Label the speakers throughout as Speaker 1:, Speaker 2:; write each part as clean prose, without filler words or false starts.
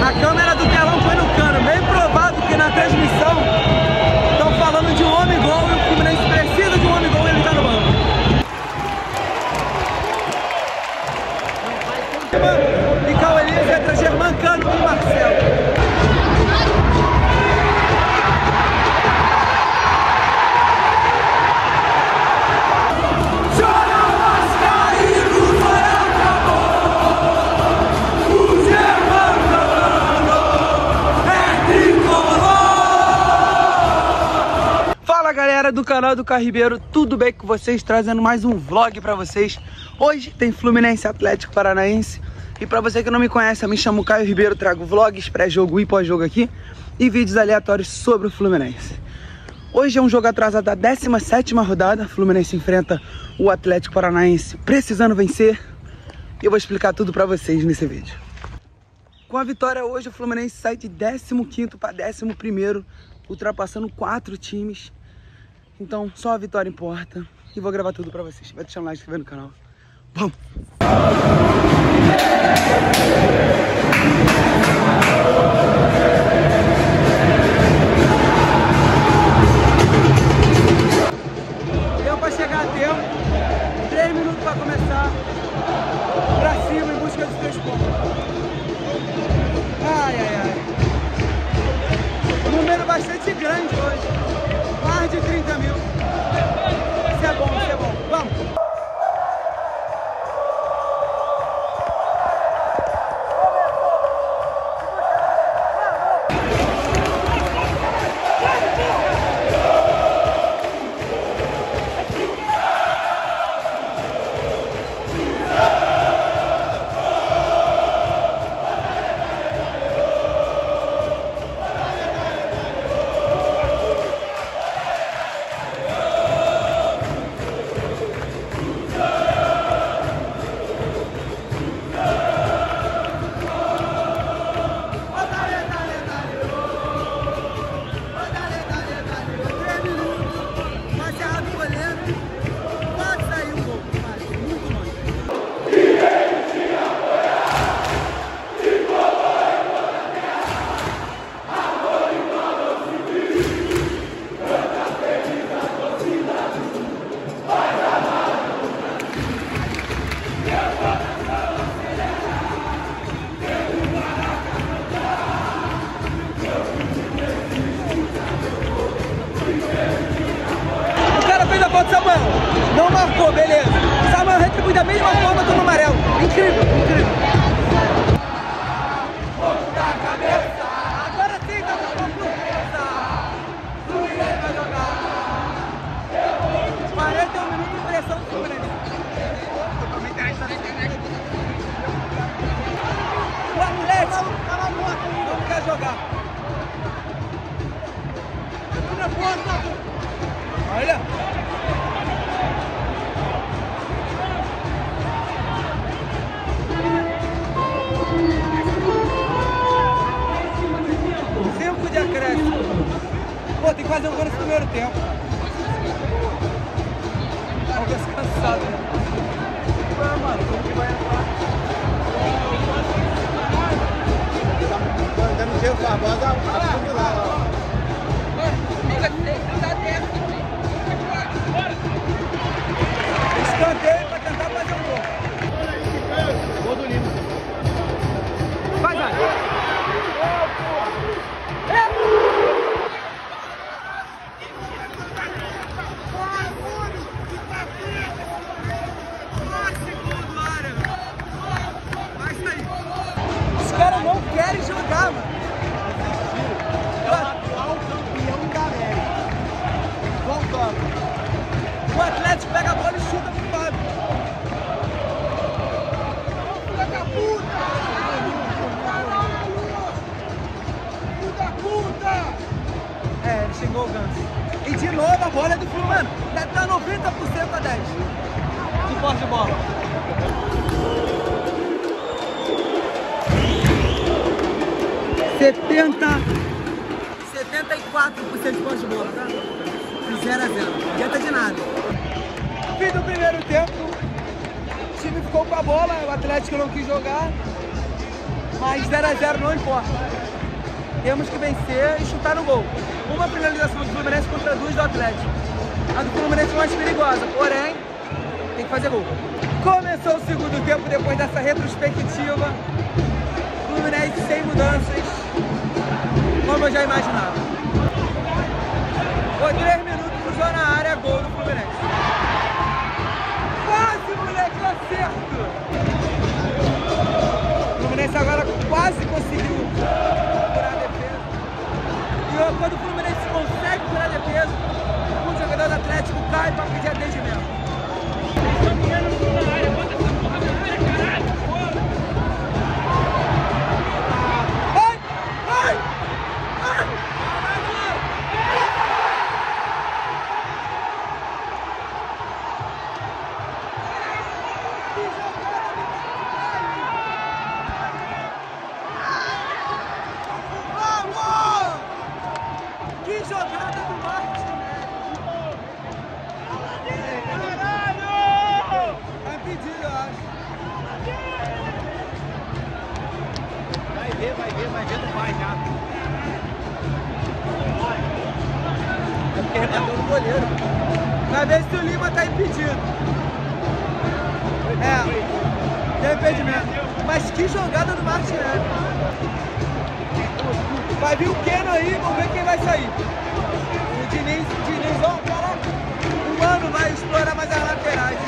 Speaker 1: A câmera do telão foi no cano. Bem provável que na transmissão estão falando de um homem gol e o Fluminense precisa de um homem gol e ele tá no banco. Nicão Elias entra Germán Cano e Marcelo. Galera do canal do Caio Ribeiro, tudo bem com vocês? Trazendo mais um vlog pra vocês. Hoje tem Fluminense Atlético Paranaense. E pra você que não me conhece, eu me chamo Caio Ribeiro, trago vlogs, pré-jogo e pós-jogo aqui e vídeos aleatórios sobre o Fluminense. Hoje é um jogo atrasado da 17ª rodada. O Fluminense enfrenta o Atlético Paranaense precisando vencer. E eu vou explicar tudo pra vocês nesse vídeo. Com a vitória hoje, o Fluminense sai de 15º para 11º, ultrapassando 4 times. Então, só a vitória importa. E vou gravar tudo pra vocês. Vai deixar um like, se inscrever no canal. Vamos! Deu pra chegar a tempo. 3 minutos pra começar. Pra cima, em busca dos 3 pontos. Ai, ai, ai. Número bastante grande hoje. Mais de 30 mil. Isso é bom, isso é bom. Vamos! Samuel não marcou, beleza. Samuel retribui da mesma forma, toma amarelo. Incrível, incrível. Da cabeça, agora sim, tá com confiança. Fluminense vai jogar. 41 minutos de pressão do Fluminense. O Atlético não quer jogar. Olha. Pô, tem que fazer um gol nesse primeiro tempo. Vamos ver se cansado, né? Mano, como que vai entrar? Dando o Diego Barbosa, tá tudo lá, ó. Escanteio pra tentar fazer um gol. Gol do Lima. Vai, vai. Os caras não querem jogar, mano. É o atual campeão da América. Voltando. O Atlético pega a bola e chuta pro Fábio. Filha da puta! Filha da puta! É, ele xingou o Ganso. E de novo a bola é do Fluminense. Deve estar 90% a 10. De posse de bola. ...74% de posse de bola, tá? 0 a 0. Não adianta de nada. Fim do primeiro tempo. O time ficou com a bola, o Atlético não quis jogar. mas 0 a 0 não importa. Temos que vencer e chutar no gol. Uma finalização do Fluminense contra 2 do Atlético. A do Fluminense é mais perigosa, porém, tem que fazer gol. Começou o segundo tempo depois dessa retrospectiva. Fluminense sem mudanças, como eu já imaginava. Foi 3 minutos, cruzou na área, gol do Fluminense. Quase, moleque, acerto! O Fluminense agora quase conseguiu furar a defesa. E quando o Fluminense consegue furar a defesa, o jogador do Atlético cai para pedir atendimento. Que jogada do Martinelli! Caralho! Tá impedido, eu acho. Vai ver, não vai já. É porque rebateu no goleiro. Vai ver se o Lima tá impedido. Tem impedimento. Mas que jogada do Martinelli! Vai vir o Keno aí, vamos ver quem vai sair. O Diniz, ó, caraca, o Mano vai explorar mais as laterais.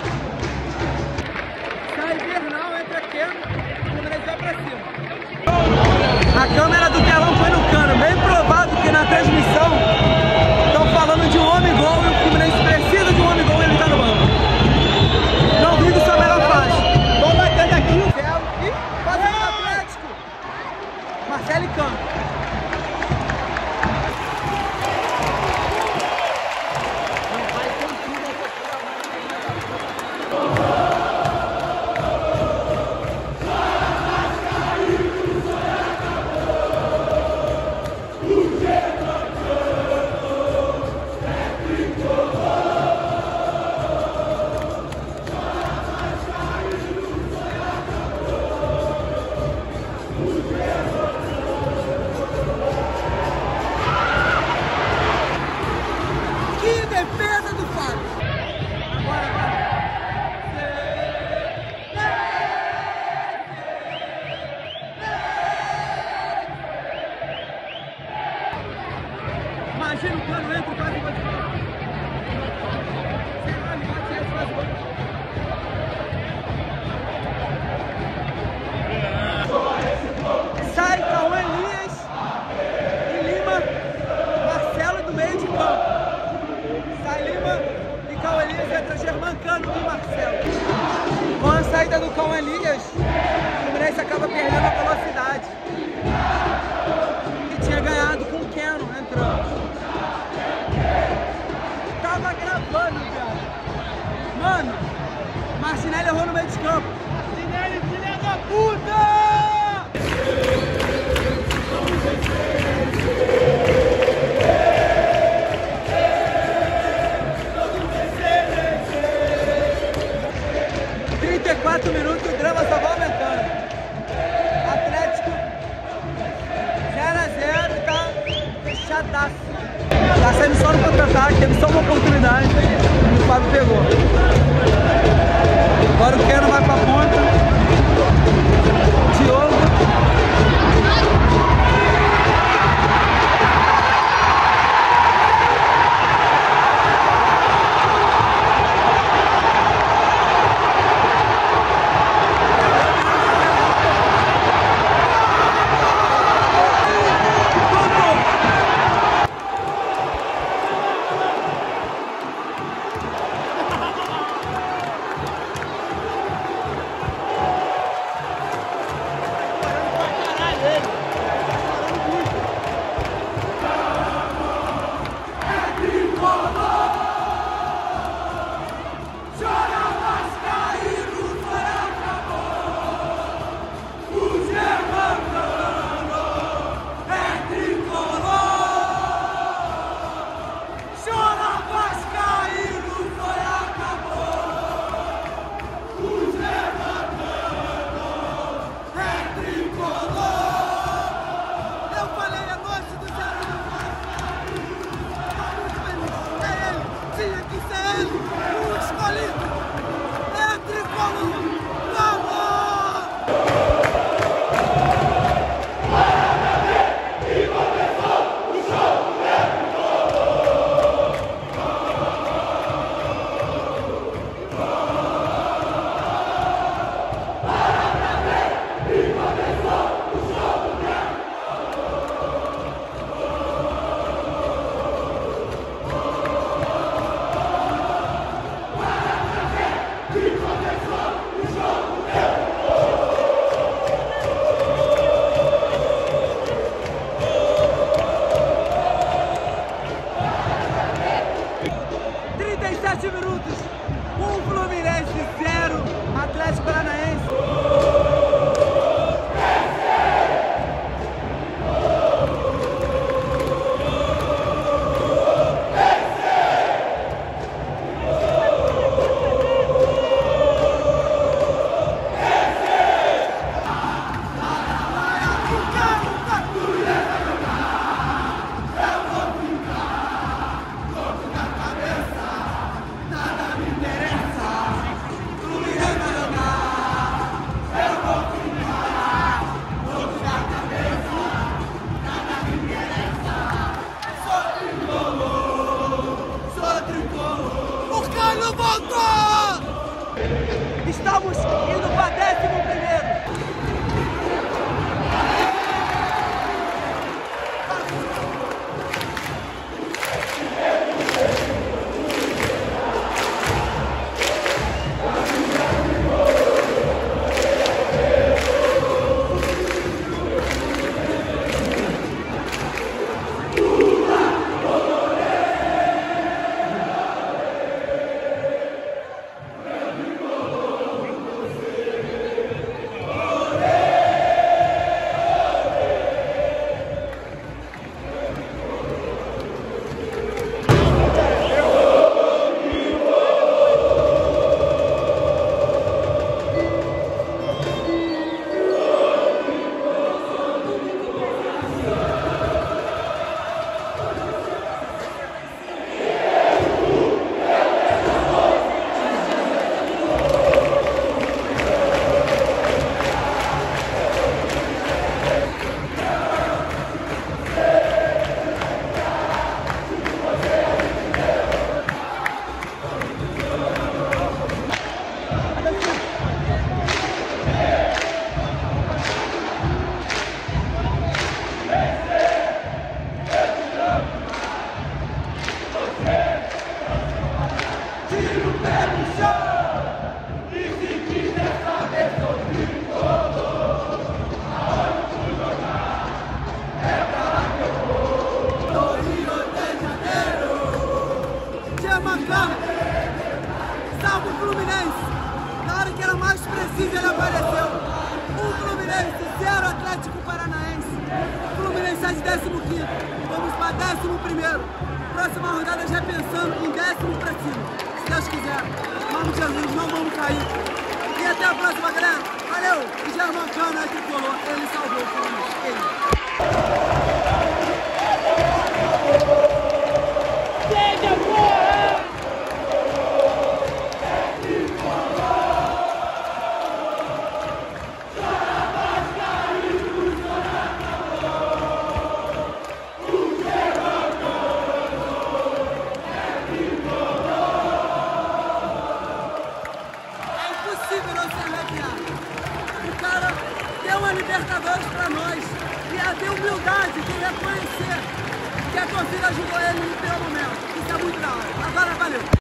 Speaker 1: Sai Bernal, entra Keno, o Fluminense vai pra cima. A câmera do telão foi no Cano, bem provável que na transmissão estão falando de um homem-gol e o Fluminense precisa de um homem-gol e ele tá no banco. Não vi do seu melhor fase. Vamos bater daqui o Zero e fazer o Atlético. Marcelo e Cano. Imagina o Cano entra e faz o gol de bola. Sei lá, ele bate e faz o gol. Sai Cauã Elias e Lima, Marcelo do meio de campo. Sai Lima e Cauã Elias, entra Germancano e Marcelo. Com a saída do Cauã Elias, o Fluminense acaba perdendo a velocidade que tinha ganhado com o Keno entrando. Tava gravando, cara. Mano, Martinelli errou no meio de campo. Martinelli, filha da puta! Minutos, o drama só vai aumentando. Atlético 0 a 0, tá fechadaço. Tá saindo só no contra-ataque, teve só uma oportunidade e o Fábio pegou. Agora o Keno vai pra ponta. Diogo. passar de 15º, vamos para 11º. Próxima rodada já pensando em 10º para cima. Se Deus quiser. Em nome de Jesus, não vamos cair. E até a próxima, galera. Valeu! O Germancano é tricolor. Ele salvou o Fluminense. O cara deu uma Libertadores pra nós e a ter humildade de reconhecer que a torcida ajudou ele no pior momento. Isso é muito da hora. Agora valeu!